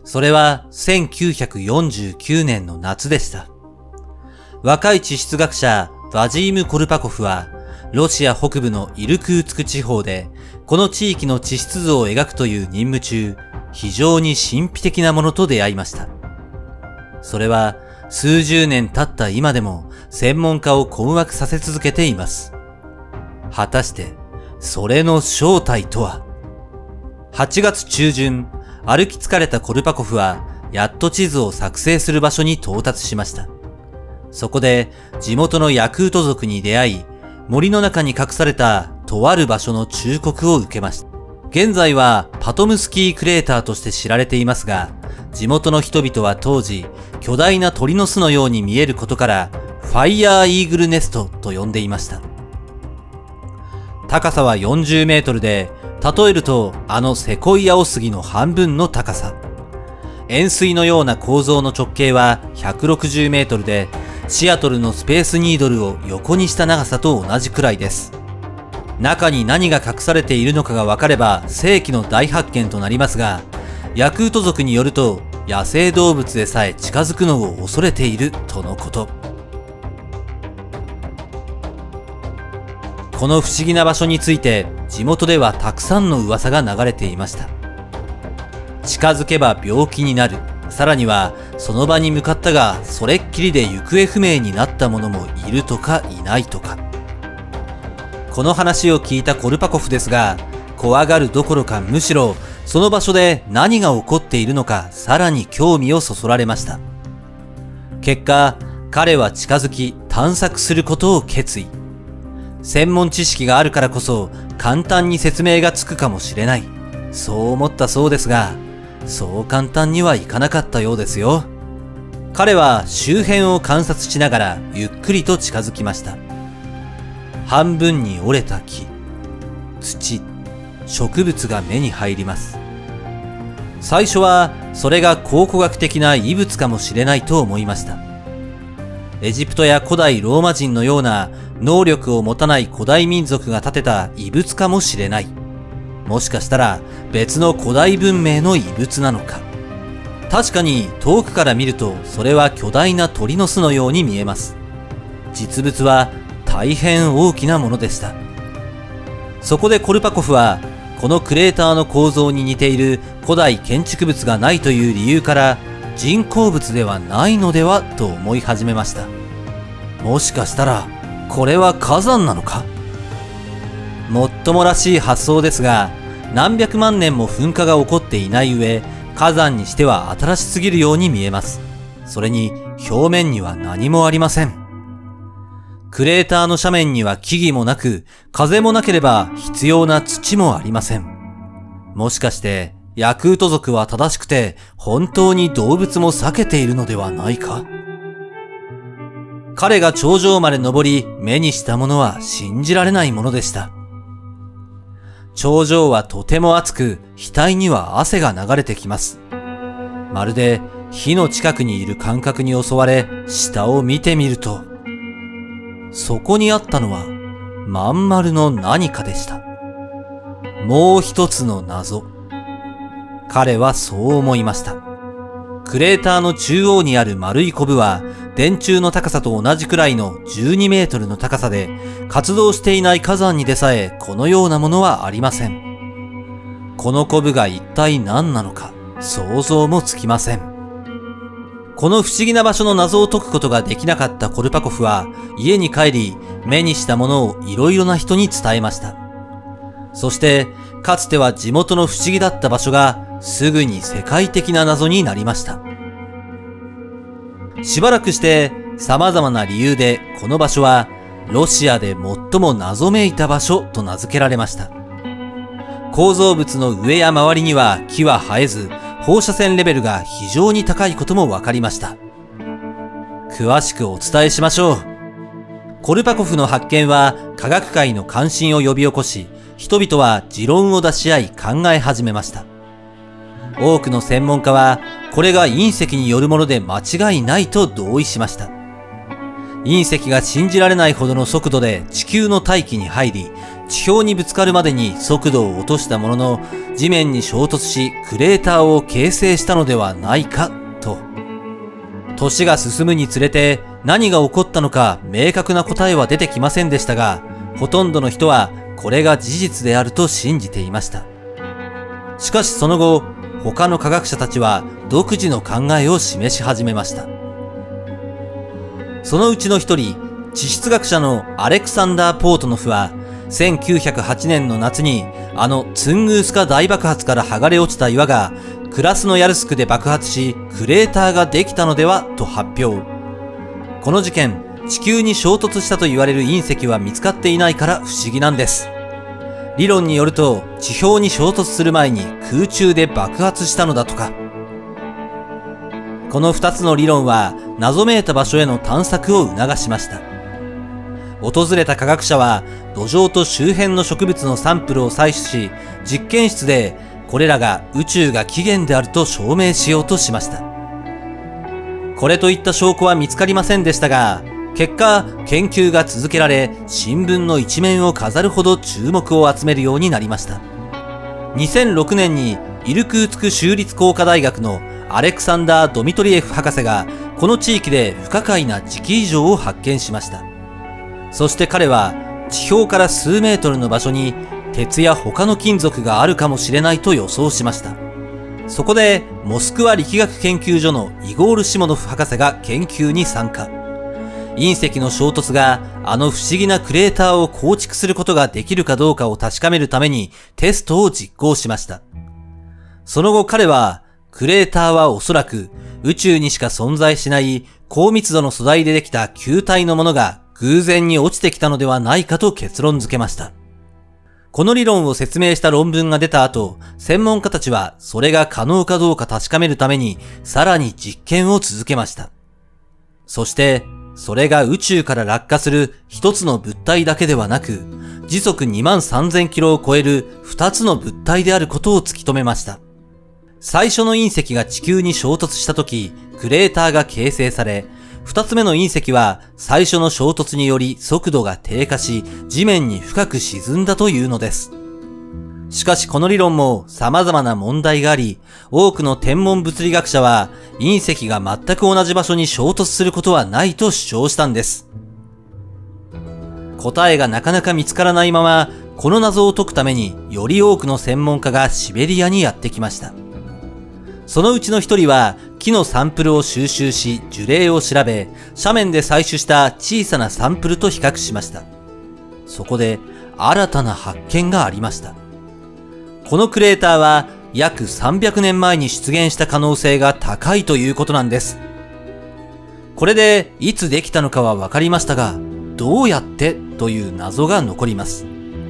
それは1949年の夏でした。若い地質学者バジーム・コルパコフは、ロシア北部のイルクーツク地方で、この地域の地質図を描くという任務中、非常に神秘的なものと出会いました。それは、数十年経った今でも、専門家を困惑させ続けています。果たして、それの正体とは。8月中旬、歩き疲れたコルパコフは、やっと地図を作成する場所に到達しました。そこで、地元のヤクート族に出会い、森の中に隠されたとある場所の忠告を受けました。現在はパトムスキークレーターとして知られていますが、地元の人々は当時、巨大な鳥の巣のように見えることから、ファイヤーイーグルネストと呼んでいました。高さは40メートルで、例えるとあのセコイアオスギの半分の高さ。円錐のような構造の直径は160メートルで、シアトルのスペースニードルを横にした長さと同じくらいです。中に何が隠されているのかが分かれば世紀の大発見となりますが、ヤクート族によると野生動物でさえ近づくのを恐れているとのこと。この不思議な場所について地元ではたくさんの噂が流れていました。近づけば病気になる。さらにはその場に向かったがそれっきりで行方不明になった者もいるとかいないとか。この話を聞いたコルパコフですが、怖がるどころかむしろその場所で何が起こっているのかさらに興味をそそられました。結果、彼は近づき探索することを決意。専門知識があるからこそ簡単に説明がつくかもしれない。そう思ったそうですが、そう簡単にはいかなかったようですよ。彼は周辺を観察しながらゆっくりと近づきました。半分に折れた木、土、植物が目に入ります。最初はそれが考古学的な遺物かもしれないと思いました。エジプトや古代ローマ人のような能力を持たない古代民族が建てた遺物かもしれない。もしかしたら別の古代文明の遺物なのか。確かに遠くから見るとそれは巨大な鳥の巣のように見えます。実物は大変大きなものでした。そこでコルパコフはこのクレーターの構造に似ている古代建築物がないという理由から人工物ではないのではと思い始めました。もしかしたらこれは火山なのか。もっともらしい発想ですが、何百万年も噴火が起こっていない上、火山にしては新しすぎるように見えます。それに表面には何もありません。クレーターの斜面には木々もなく、風もなければ必要な土もありません。もしかしてヤクート族は正しくて本当に動物も避けているのではないか。彼が頂上まで登り目にしたものは信じられないものでした。頂上はとても暑く、額には汗が流れてきます。まるで火の近くにいる感覚に襲われ、下を見てみると、そこにあったのは、まん丸の何かでした。もう一つの謎。彼はそう思いました。クレーターの中央にある丸いコブは、電柱の高さと同じくらいの12メートルの高さで、活動していない火山にでさえこのようなものはありません。このコブが一体何なのか、想像もつきません。この不思議な場所の謎を解くことができなかったコルパコフは、家に帰り、目にしたものをいろいろな人に伝えました。そして、かつては地元の不思議だった場所が、すぐに世界的な謎になりました。しばらくして様々な理由でこの場所はロシアで最も謎めいた場所と名付けられました。構造物の上や周りには木は生えず、放射線レベルが非常に高いことも分かりました。詳しくお伝えしましょう。コルパコフの発見は科学界の関心を呼び起こし、人々は持論を出し合い考え始めました。多くの専門家は、これが隕石によるもので間違いないと同意しました。隕石が信じられないほどの速度で地球の大気に入り、 地表にぶつかるまでに速度を落としたものの、地面に衝突しクレーターを形成したのではないかと。年が進むにつれて何が起こったのか明確な答えは出てきませんでしたが、ほとんどの人はこれが事実であると信じていました。しかしその後、他の科学者たちは独自の考えを示し始めました。そのうちの一人、地質学者のアレクサンダー・ポートノフは、1908年の夏にツングースカ大爆発から剥がれ落ちた岩がクラスノヤルスクで爆発しクレーターができたのではと発表。この事件、地球に衝突したと言われる隕石は見つかっていないから不思議なんです。理論によると地表に衝突する前に空中で爆発したのだとか。この2つの理論は謎めいた場所への探索を促しました。訪れた科学者は土壌と周辺の植物のサンプルを採取し、実験室でこれらが宇宙が起源であると証明しようとしました。これといった証拠は見つかりませんでしたが、結果研究が続けられ、新聞の一面を飾るほど注目を集めるようになりました。2006年にイルクーツク州立工科大学のアレクサンダー・ドミトリエフ博士がこの地域で不可解な磁気異常を発見しました。そして彼は地表から数メートルの場所に鉄や他の金属があるかもしれないと予想しました。そこでモスクワ力学研究所のイゴール・シモノフ博士が研究に参加。隕石の衝突が不思議なクレーターを構築することができるかどうかを確かめるためにテストを実行しました。その後彼はクレーターはおそらく宇宙にしか存在しない高密度の素材でできた球体のものが偶然に落ちてきたのではないかと結論付けました。この理論を説明した論文が出た後、専門家たちはそれが可能かどうか確かめるためにさらに実験を続けました。そしてそれが宇宙から落下する一つの物体だけではなく、時速23000キロを超える二つの物体であることを突き止めました。最初の隕石が地球に衝突した時、クレーターが形成され、二つ目の隕石は最初の衝突により速度が低下し、地面に深く沈んだというのです。しかしこの理論も様々な問題があり、多くの天文物理学者は隕石が全く同じ場所に衝突することはないと主張したんです。答えがなかなか見つからないまま、この謎を解くためにより多くの専門家がシベリアにやってきました。そのうちの一人は木のサンプルを収集し樹齢を調べ、斜面で採取した小さなサンプルと比較しました。そこで新たな発見がありました。このクレーターは約300年前に出現した可能性が高いということなんです。これでいつできたのかは分かりましたが、どうやってという謎が残ります。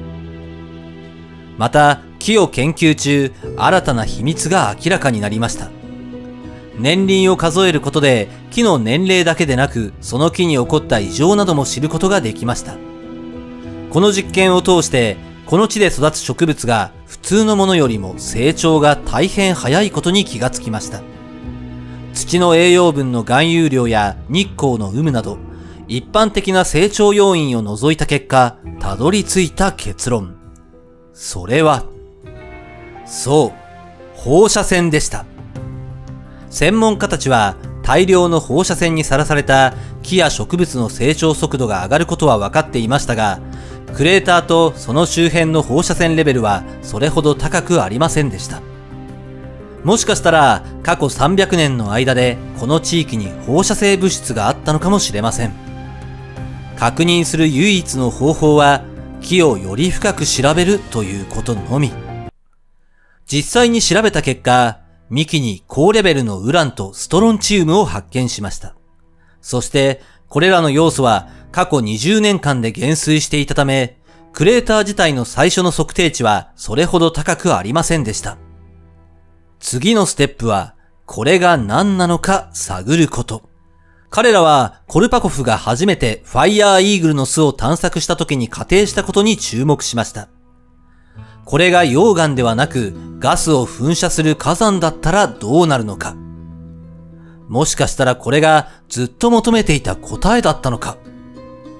また木を研究中、新たな秘密が明らかになりました。年輪を数えることで木の年齢だけでなく、その木に起こった異常なども知ることができました。この実験を通してこの地で育つ植物が普通のものよりも成長が大変早いことに気がつきました。土の栄養分の含有量や日光の有無など、一般的な成長要因を除いた結果、たどり着いた結論。それは、そう、放射線でした。専門家たちは大量の放射線にさらされた木や植物の成長速度が上がることは分かっていましたが、クレーターとその周辺の放射線レベルはそれほど高くありませんでした。もしかしたら過去300年の間でこの地域に放射性物質があったのかもしれません。確認する唯一の方法は木をより深く調べるということのみ。実際に調べた結果、幹に高レベルのウランとストロンチウムを発見しました。そしてこれらの要素は過去20年間で減衰していたため、クレーター自体の最初の測定値はそれほど高くありませんでした。次のステップは、これが何なのか探ること。彼らはコルパコフが初めてファイヤーイーグルの巣を探索した時に仮定したことに注目しました。これが溶岩ではなくガスを噴射する火山だったらどうなるのか。もしかしたらこれがずっと求めていた答えだったのか。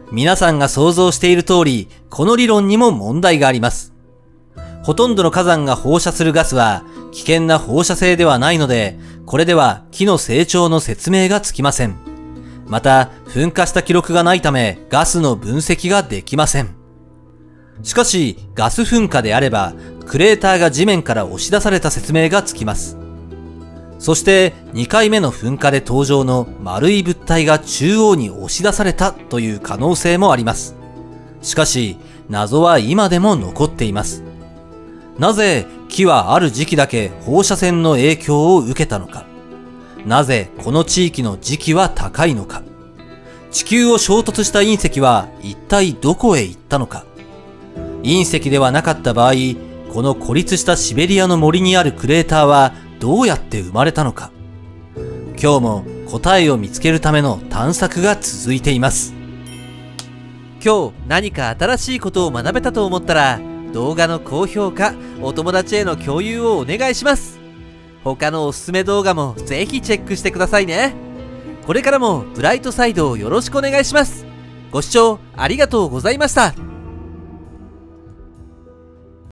皆さんが想像している通り、この理論にも問題があります。ほとんどの火山が放射するガスは危険な放射性ではないので、これでは木の成長の説明がつきません。また、噴火した記録がないため、ガスの分析ができません。しかし、ガス噴火であれば、クレーターが地面から押し出された説明がつきます。そして、2回目の噴火で登場の丸い物体が中央に押し出されたという可能性もあります。しかし、謎は今でも残っています。なぜ木はある時期だけ放射線の影響を受けたのか。なぜこの地域の時期は高いのか。地球を衝突した隕石は一体どこへ行ったのか。隕石ではなかった場合、この孤立したシベリアの森にあるクレーターはどうやって生まれたのか。今日も答えを見つけるための探索が続いています。今日何か新しいことを学べたと思ったら、動画の高評価、お友達への共有をお願いします。他のおすすめ動画もぜひチェックしてくださいね。これからもブライトサイドをよろしくお願いします。ご視聴ありがとうございました。